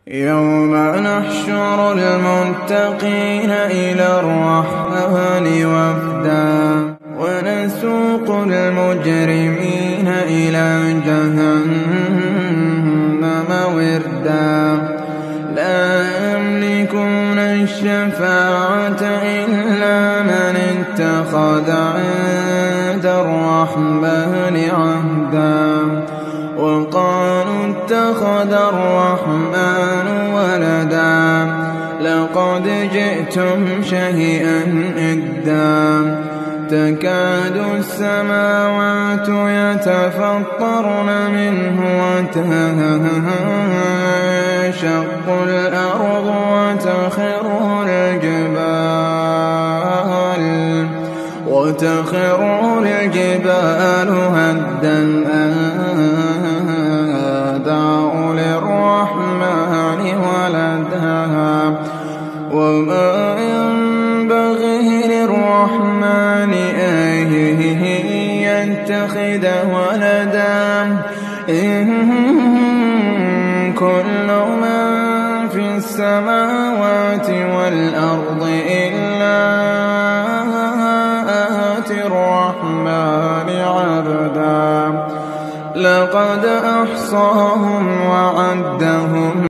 يوم نحشر المتقين إلى الرحمن وفدا ونسوق المجرمين إلى جهنم وردا لا يملكون الشفاعة إلا من اتخذ عند الرحمن عهدا وقالوا اتخذ الرحمن ولدا لقد جئتم شيئا إدا تكاد السماوات يتفطرن منه وتنشق الأرض وتخر الجبال هدا أن دعوا للرحمن ولدا وما ينبغي للرحمن أن يتخذ ولدا إن كل من في السماوات والأرض إلا آتي الرحمن عبدا لقد أحصاهم وعدهم